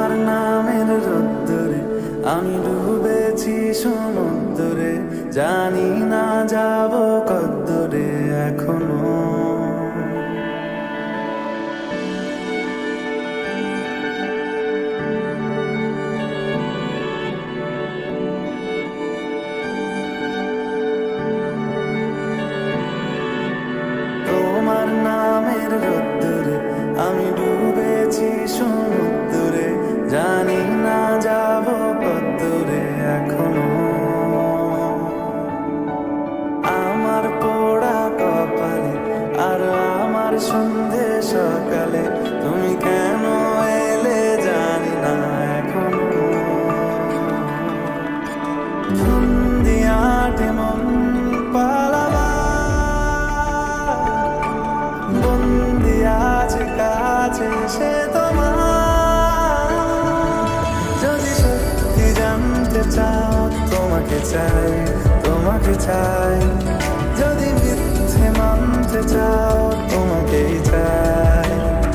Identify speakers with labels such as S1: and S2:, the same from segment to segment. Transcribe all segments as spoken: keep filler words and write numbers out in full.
S1: তোমার নামের রোদ্দুরে আমি ডুবেছি সমুদ্রে, জানি না যাব কদ্দুরে এখনো। তোমার নামের রোদ্দুরে আমি ডুবেছি সমুদ্রে, জানি না যাব কদ্দুরে এখনো। আমার পোড়া কপালে আর আমার সন্ধে সকালে তুমি কেন এলে জানি না এখনো। ফন্দিয়াটে মন পালাবা বন্দি আছে কাছে সে তোমার। যদি সত্যি জানতে চাও তোমাকে চাই, তোমাকে চাই। যদি মিথ্যে মানতে চাও তোমাকেই চাই।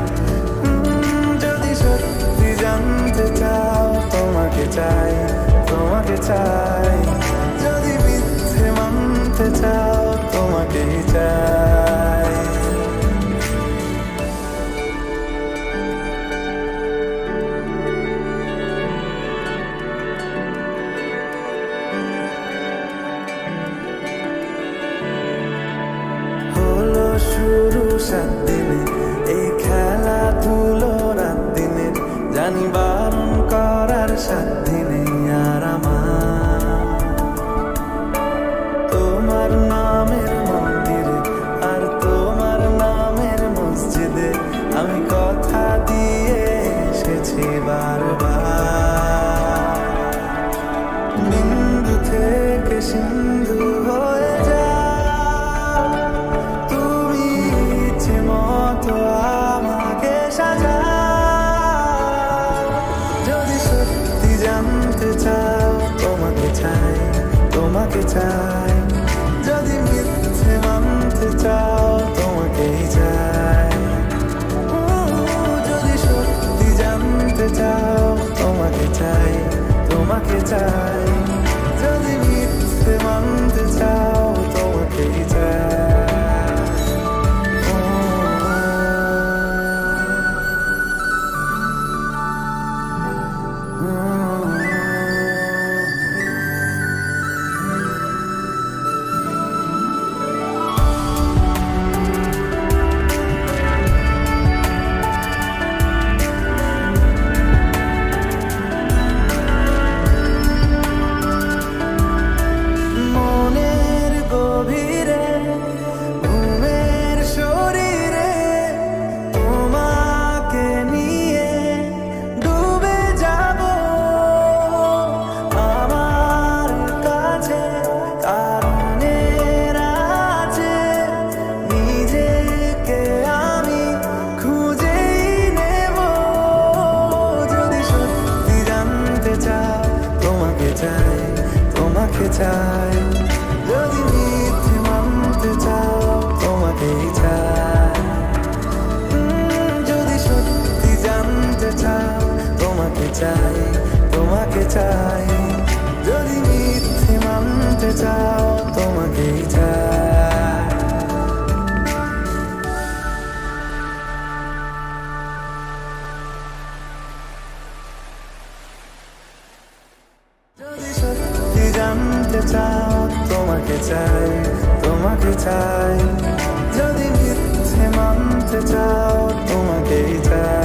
S1: যদি সত্যি জানতে চাও তোমাকে চাই, তোমাকে চাই। যদি মিথ্যে মানতে চাও তোমাকেই চাই। শুরু সাত দিনে এই খেলাধুলো রাত দিনে, জানি বারণ করার সাত দিনে আর আমার। তোমার নামের মন্দিরে আর তোমার নামের মসজিদে আমি কথা দিয়ে এসেছি বারবার। বিন্দু থেকে সিন্ধু হয়ে যায় আমাকে সাজা। যদি সত্যি জানতে চাও তোমাকে চাই, তোমাকে চাই। যদি মিথ্যে মানতে চাও তোমাকেই চাই। যদি সত্যি জানতে চাও তোমাকে চাই, তোমাকে চাই। যদি মিথ্যে মানতে চাও তোমাকেই চাই। তোমাকে চাই। যদি মিথ্যে মানতে চাও তোমাকেই চাই। যদি সত্যি জানতে চাও তোমাকে চাই, তোমাকে চাই। যদি মিথ্যে মানতে চাও তোমাকেই চাই। যদি সত্যি জানতে চাও তোমাকে চাই, তোমাকে চাই। যদি মিথ্যে মানতে চাও তোমাকেই চাই।